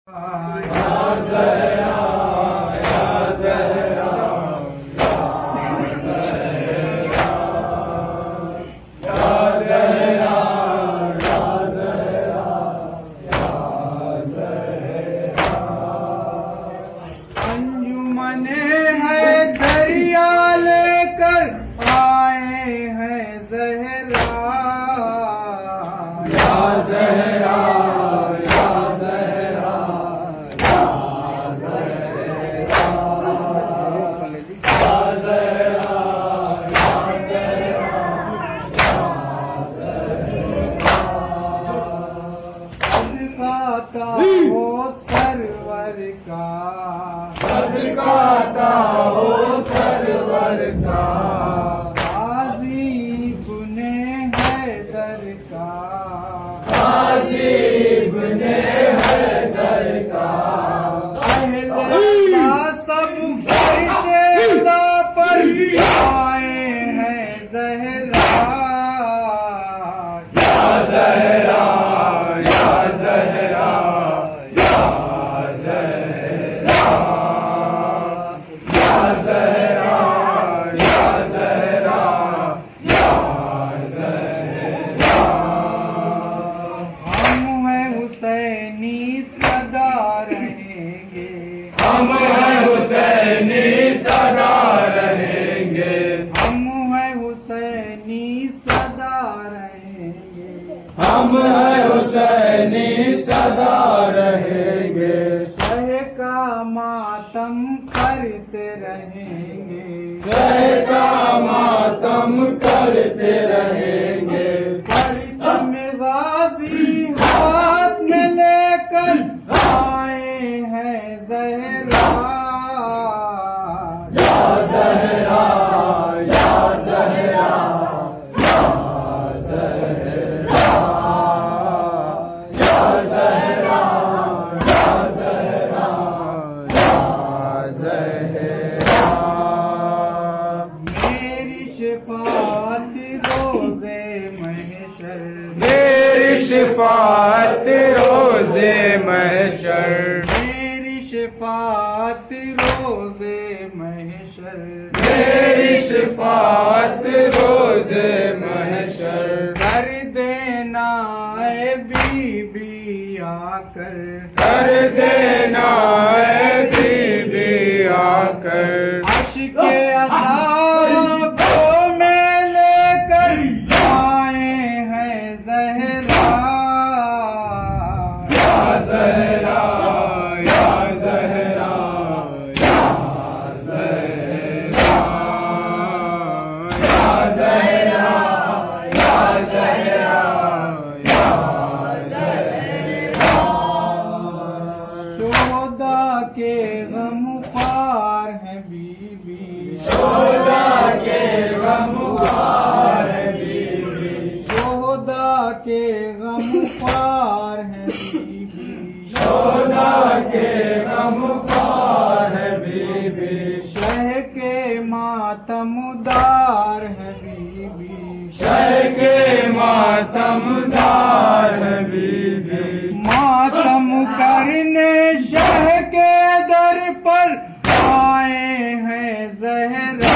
अंजुमने है दरिया लेकर आए हैं ज़हरा, या ज़हरा, या ज़हरा, या ज़हरा, या ज़हरा, या ज़हरा, सदका हो सरवर का, सदका हो सरवर का, गाज़ी इब्ने हैदर का, गाज़ी इब्ने हैदर का, अहले सब फरिश्ता पर आए हैं ज़हरा, या ज़हरा, या ज़हरा, या ज़हरा, या ज़हरा, या ज़हरा, या ज़हरा। हम हैं हुसैनी सदा रहेंगे, हम हैं हुसैनी सदा रहेंगे, हम हैं हुसैनी सदा रहेंगे, हम हैं हुसैनी सदा रहेंगे, शह का मातम करते रहेंगे, शह का मातम करते रहेंगे, परचम गाज़ी हाथ में लेकर आए हैं ज़हरा, या ज़हरा, या ज़हरा, या ज़हरा, या ज़हरा, या ज़हरा, या ज़हरा। मेरी शिफात रोज़े महशर, मेरी शिफात रोज़े महशर, मेरी शिफात रोज़े महशर, मेरी शिफात रोज़े महशर, कर देना ए बीबी आकर, कर देना ए बीबी आकर, आशिक़े अज़ाब को में लेकर आए हैं ज़हरा, या ज़हरा, या ज़हरा, या ज़हरा, या ज़हरा, या ज़हरा, या ज़हरा। शोहदा के गम ख्वार है बीबी, शोहदा के गम ख्वार है बीबी, शोहदा के गम ख्वार है बीबी, शोहदा के गम ख्वार है बीबी, शह के मातमदार है बीबी, शह के मातमदार है बीबी, मातम करने शह के दर पर आए हैं ज़हरा,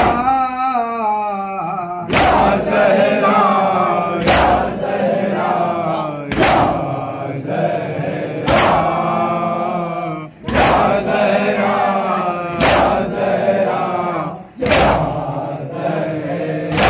या ज़हरा, या ज़हरा, या ज़हरा, या ज़हरा, या ज़हरा, या ज़हरा।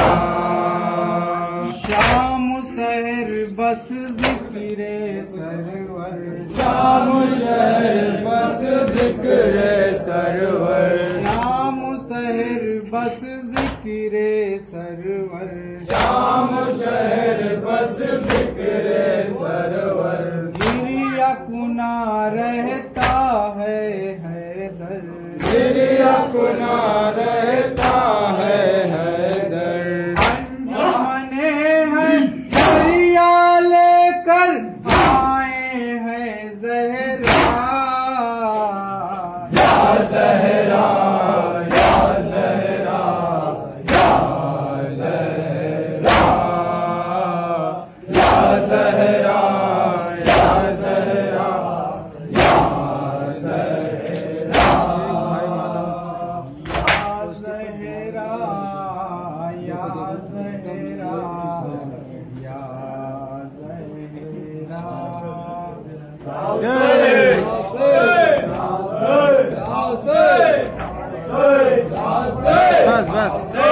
शाम सहर बस ज़िक्रे सरवर, शाम सहर बस ज़िक्रे सरवर, शाम सहर बस ज़िक्रे सरवर, शाम सहर बस ज़िक्रे सरवर, गिरिया कुना रहता है हैदर, गिरिया कुना रहता है हैदर, अंजुमने हैं दरिया लेकर आए हैं ज़हरा, या ज़हरा, या ज़हरा, या ज़हरा, या ज़हरा, या ज़हरा, या बस।